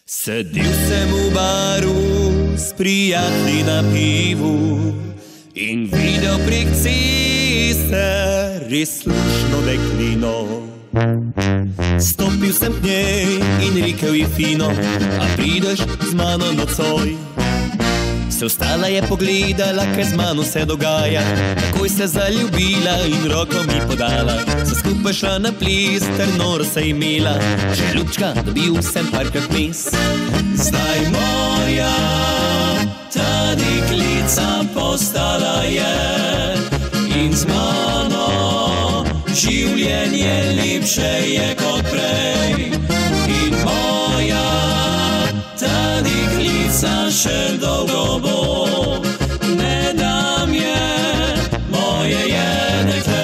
Sedel sem v baru s prijatelji na pivu in videl prek ceste res slušno deklino. Stopil sem k njej in rekel ji fino: a prideš z mano nocoj? Se ostala je pogledala, kaj z mano se dogaja, takoj se zaljubila in roko mi podala. Se skupaj šla na ples, ter noro se imela, že ljubčka, dobil sem parkrat mes. Zdaj moja ta deklica postala je in z mano življenje lepše je kot prej. In moja ta deklica še dolgo bo, ne dam je, moje je dekle.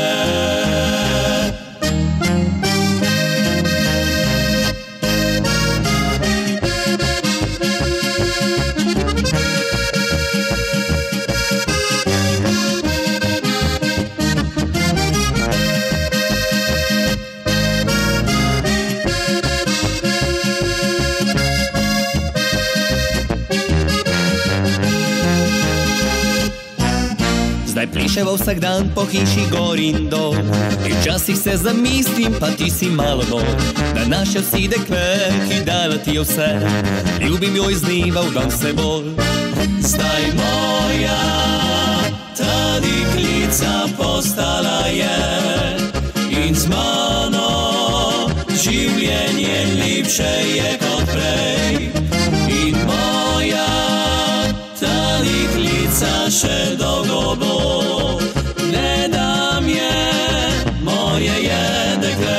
Zdaj pleševa vsak dan po hiši gor in dol in včasih se zamislim, pa ti si malo dol, da našel si dekle, ki dala ti je vse, ljubim jo iz dneva v dan vse bolj. Zdaj moja ta deklica postala je in z mano življenje lepše je kot prej. In moja ta deklica še dolgo bo, ne dam je, moje je dekle.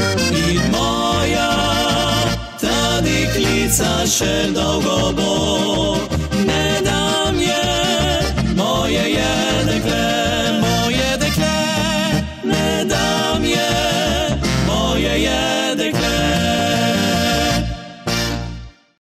In moja ta deklica še dolgo bo,